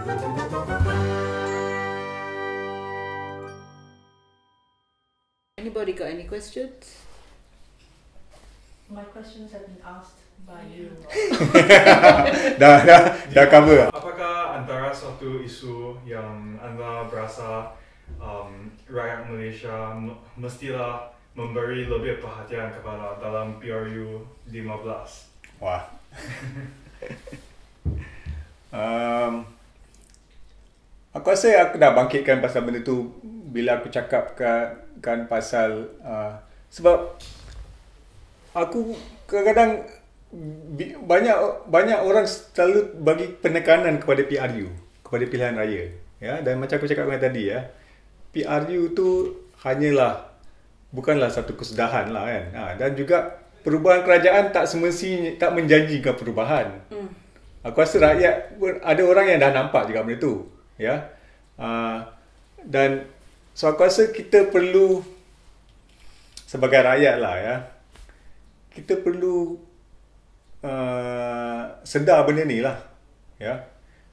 Anybody got any questions? My questions have been asked by you. dah cover. Apakah antara suatu isu yang anda berasa rakyat Malaysia mestilah memberi lebih perhatian kepada dalam PRU 15? Wah. Aku rasa aku dah bangkitkan pasal benda tu bila aku cakapkan pasal sebab aku kadang-kadang banyak orang selalu bagi penekanan kepada PRU, kepada pilihan raya, ya. Dan macam aku cakapkan tadi, ya, PRU tu bukanlah satu kesudahan lah, kan. Dan juga perubahan kerajaan tak semestinya tak menjanjikan perubahan. Aku rasa rakyat ada orang yang dah nampak juga benda tu, ya. Dan so aku rasa kita perlu sebagai rakyat lah, ya, kita perlu sedar benda ni lah, ya.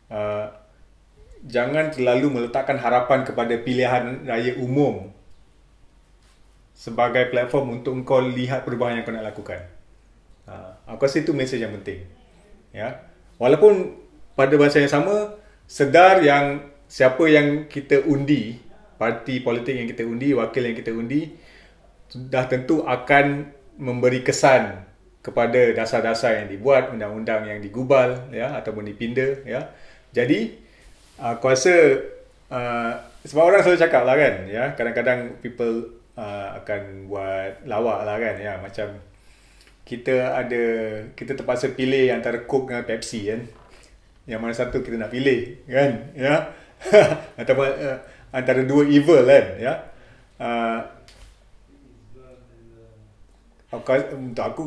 Jangan terlalu meletakkan harapan kepada pilihan raya umum sebagai platform untuk kau lihat perubahan yang kau nak lakukan. Aku rasa itu mesej yang penting, ya. Walaupun pada masa yang sama, sedar yang siapa yang kita undi, parti politik yang kita undi, wakil yang kita undi, dah tentu akan memberi kesan kepada dasar-dasar yang dibuat, undang-undang yang digubal, ya, ataupun dipinda, ya. Jadi aku rasa sebab orang selalu cakap lah, kan, ya, kadang-kadang people akan buat lawak lah, kan, ya, macam kita terpaksa pilih antara Coke dengan Pepsi, kan. Yang mana satu kita nak pilih, kan, ya. Ataupun antara dua evil, kan, ya. Untuk aku,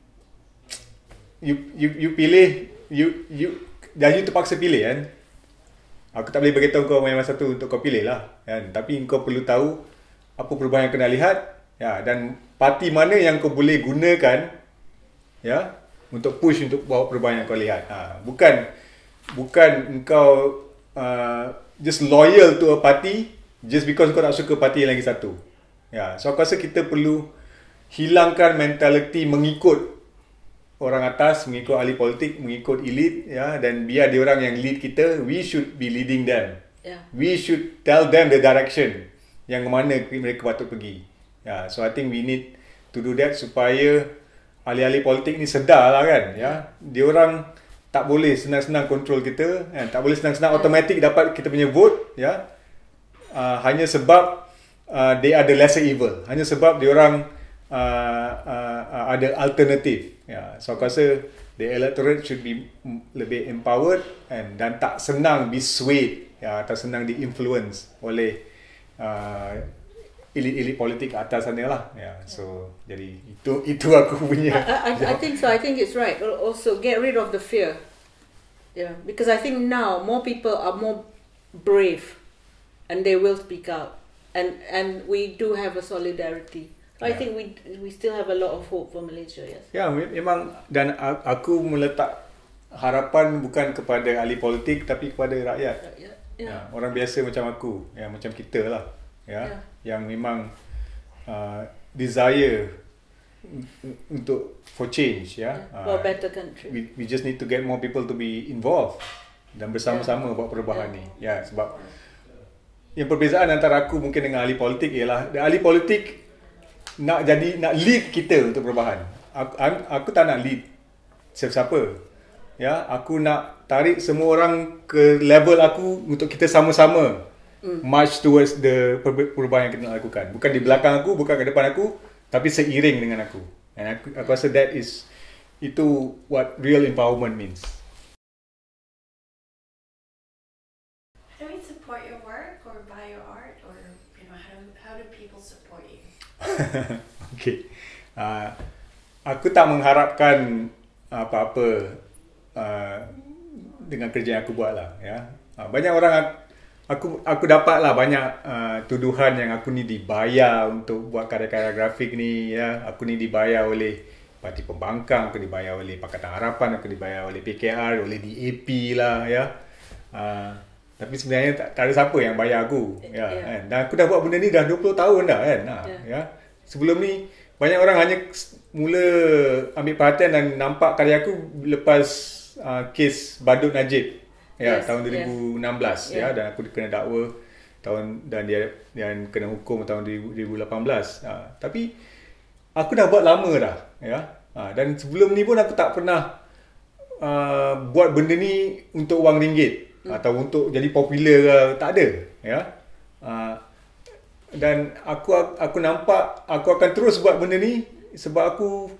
you pilih, you terpaksa pilih, kan. Aku tak boleh beritahu kau yang satu untuk kau pilih lah, kan. Tapi kau perlu tahu apa perubahan yang kena lihat, ya, dan parti mana yang kau boleh gunakan, ya, untuk push untuk bawa perubahan yang kau lihat. Bukan engkau just loyal to a party just because kau tak suka parti yang lagi satu. Ya, so aku rasa kita perlu hilangkan mentaliti mengikut orang atas, mengikut ahli politik, mengikut elit, ya, dan biar dia orang yang lead kita. We should be leading them. Yeah. We should tell them the direction yang mana mereka patut pergi. Ya, so I think we need to do that supaya ahli-ahli politik ni sedar lah, kan, ya. Dia orang tak boleh senang-senang control kita, kan? Tak boleh senang-senang automatic dapat kita punya vote, ya. Hanya sebab they are the lesser evil. Hanya sebab dia orang ada alternatif, ya. So aku rasa the electorate should be lebih empowered, dan tak senang be swayed, ya, tak senang di-influence oleh elit-elit politik atas sana lah, ya. So jadi itu aku punya. I think so. I think it's right. Also, get rid of the fear. Yeah, because I think now more people are more brave, and they will speak out, and we do have a solidarity. So I think we still have a lot of hope for Malaysia. Yes. Ya, memang, dan aku meletak harapan bukan kepada ahli politik tapi kepada rakyat. Ya, orang biasa macam aku, ya, macam kita lah, ya, yang memang desire untuk for change, ya. For a better country. We just need to get more people to be involved dan bersama-sama buat perubahan ni. Ya, sebab yang perbezaan antara aku mungkin dengan ahli politik ialah ahli politik nak lead kita untuk perubahan. Aku tak nak lead siapa-siapa. Ya, aku nak tarik semua orang ke level aku untuk kita sama-sama march towards the perubahan yang kita nak lakukan. Bukan di belakang aku, bukan ke depan aku, tapi seiring dengan aku. Dan aku rasa itu what real empowerment means. How do we support your work or buy your art, or how do people support you? Okay. Aku tak mengharapkan apa-apa dengan kerja yang aku buat lah, ya. Banyak orang aku dapatlah banyak tuduhan yang aku ni dibayar untuk buat karya-karya grafik ni, ya. Aku ni dibayar oleh Parti Pembangkang, aku dibayar oleh Pakatan Harapan, aku dibayar oleh PKR, oleh DAP lah, ya. Tapi sebenarnya tak ada siapa yang bayar aku. Kan? Dan aku dah buat benda ni dah 20 tahun dah kan. Ya. Sebelum ni banyak orang hanya mula ambil perhatian dan nampak karya aku lepas kes Badut Najib. Tahun 2016 dan aku kena dakwa dan dia kena hukum tahun 2018. Tapi aku dah buat lama dah, dan sebelum ni pun aku tak pernah buat benda ni untuk wang ringgit atau untuk jadi popular ke, tak ada, dan aku nampak aku akan terus buat benda ni sebab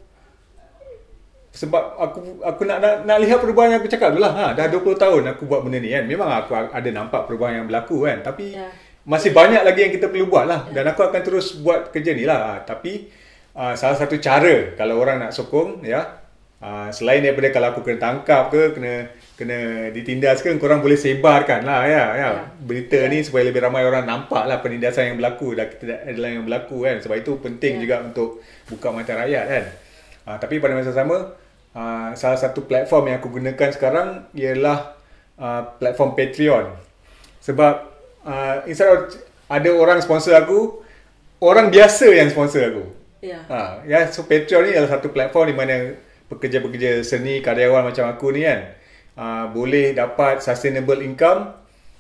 aku nak lihat perubahan yang aku cakap tu lah. Dah 20 tahun aku buat benda ni kan. Memang aku ada nampak perubahan yang berlaku kan. Tapi masih banyak lagi yang kita perlu buat lah. Dan aku akan terus buat kerja ni lah. Tapi salah satu cara kalau orang nak sokong, selain daripada kalau aku kena tangkap ke, kena ditindas ke, korang boleh sebarkan lah berita ni supaya lebih ramai orang nampak lah penindasan yang berlaku dan ketidakadilan yang berlaku kan. Sebab itu penting juga untuk buka mata rakyat kan. Tapi pada masa sama, salah satu platform yang aku gunakan sekarang ialah platform Patreon. Sebab instead of ada orang sponsor aku, orang biasa yang sponsor aku. So Patreon ni adalah satu platform di mana pekerja-pekerja seni, karyawan macam aku ni kan, boleh dapat sustainable income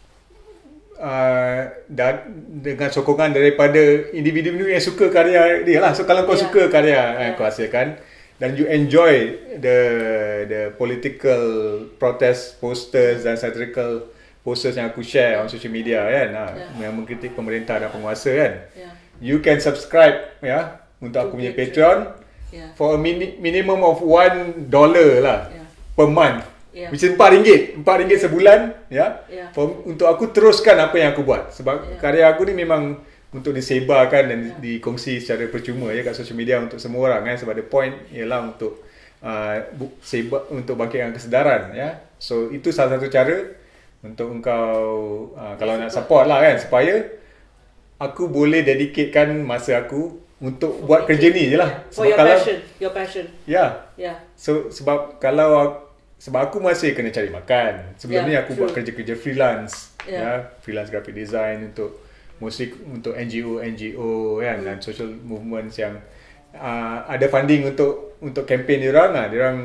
dengan sokongan daripada individu yang suka karya dia lah. So kalau kau suka karya yang kau hasilkan dan you enjoy the political protest posters dan satirical posters yang aku share on social media kan, yang mengkritik pemerintah dan penguasa kan, you can subscribe untuk aku punya Patreon for a minimum of $1 lah per month, which is RM4 sebulan untuk aku teruskan apa yang aku buat. Sebab karya aku ni memang untuk disebarkan dan dikongsi secara percuma kat social media untuk semua orang kan. Sebab the point ialah untuk untuk bangkitkan kesedaran So itu salah satu cara untuk engkau kalau nak support lah kan, supaya aku boleh dedicatkan masa aku untuk buat kerja ni je lah. For your passion. So sebab aku masih kena cari makan. Sebelum ni aku buat kerja-kerja freelance, freelance graphic design untuk mostly untuk NGO kan, dan social movements yang ada funding untuk campaign diorang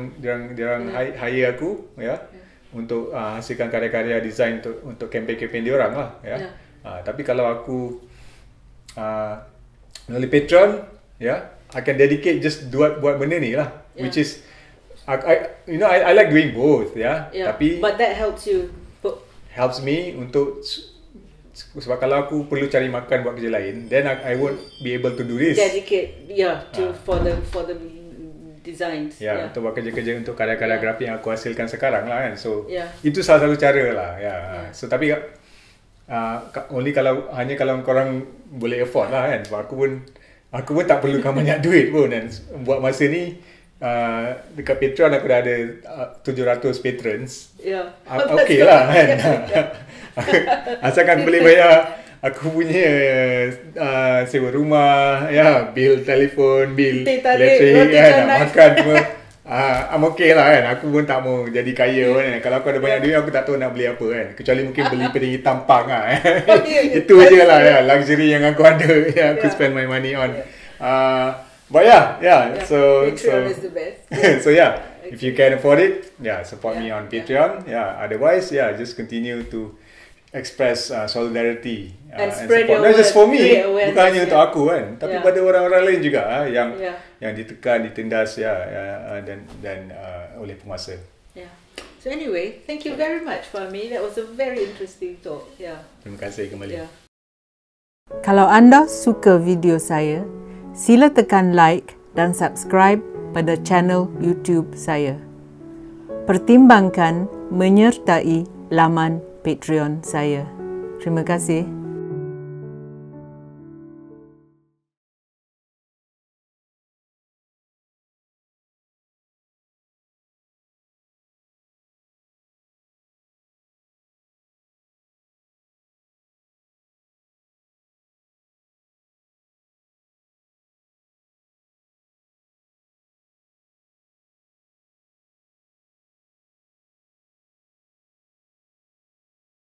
hire aku untuk hasilkan karya-karya design untuk campaign diorang lah tapi kalau aku melalui Patreon I can dedicate just buat benda ni lah, which is I like doing both tapi but that helps me untuk, sebab kalau aku perlu cari makan buat kerja lain, then I won't be able to do this. Dedicate for the designs. Untuk buat kerja-kerja untuk karya-karya grafik yang aku hasilkan sekarang lah kan. So itu salah satu cara lah. So tapi only kalau korang boleh afford lah kan. Sebab aku pun tak perlukan banyak duit pun, dan buat masa ni dekat Patreon aku dah ada 700 patrons. Okay lah kan. Asalkan boleh bayar aku punya sewa rumah, bil telefon, bil elektrik kan, nak makan semua, I'm okay lah kan. Aku pun tak mau jadi kaya kan. Kalau aku ada banyak duit, aku tak tahu nak beli apa kan, kecuali mungkin beli piring tampang lah itu je lah luxury yang aku ada yang aku spend my money on. But so Patreon is the best. So if you can afford it, support me on Patreon. Otherwise, just continue to express solidarity and spread your not just for me, bukan hanya untuk aku kan, tapi pada orang-orang lain juga yang ditekan, ditindas dan oleh penguasa. So anyway, thank you very much Fahmi. That was a very interesting talk. Terima kasih kembali. Kalau anda suka video saya, sila tekan like dan subscribe pada channel YouTube saya. Pertimbangkan menyertai laman Patreon saya. Terima kasih.